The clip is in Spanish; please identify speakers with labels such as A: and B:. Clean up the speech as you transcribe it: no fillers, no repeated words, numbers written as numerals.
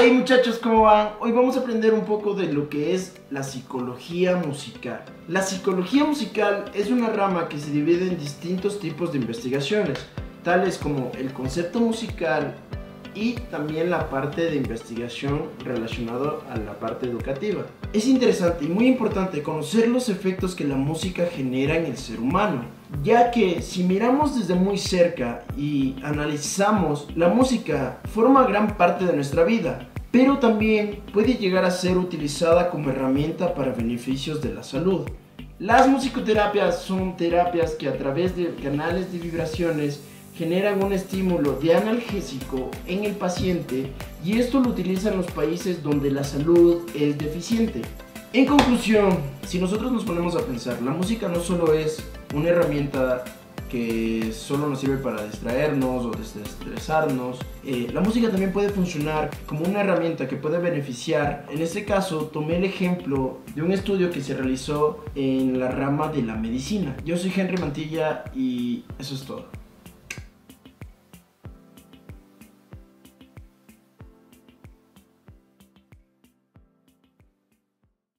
A: Hey muchachos, ¿cómo van? Hoy vamos a aprender un poco de lo que es la psicología musical. La psicología musical es una rama que se divide en distintos tipos de investigaciones, tales como el concepto musical y también la parte de investigación relacionada a la parte educativa. Es interesante y muy importante conocer los efectos que la música genera en el ser humano, ya que si miramos desde muy cerca y analizamos, la música forma gran parte de nuestra vida, pero también puede llegar a ser utilizada como herramienta para beneficios de la salud. Las musicoterapias son terapias que a través de canales de vibraciones generan un estímulo de analgésico en el paciente, y esto lo utilizan los países donde la salud es deficiente. En conclusión, si nosotros nos ponemos a pensar, la música no solo es una herramienta que solo nos sirve para distraernos o desestresarnos. La música también puede funcionar como una herramienta que puede beneficiar. En este caso tomé el ejemplo de un estudio que se realizó en la rama de la medicina. Yo soy Henry Mantilla y eso es todo.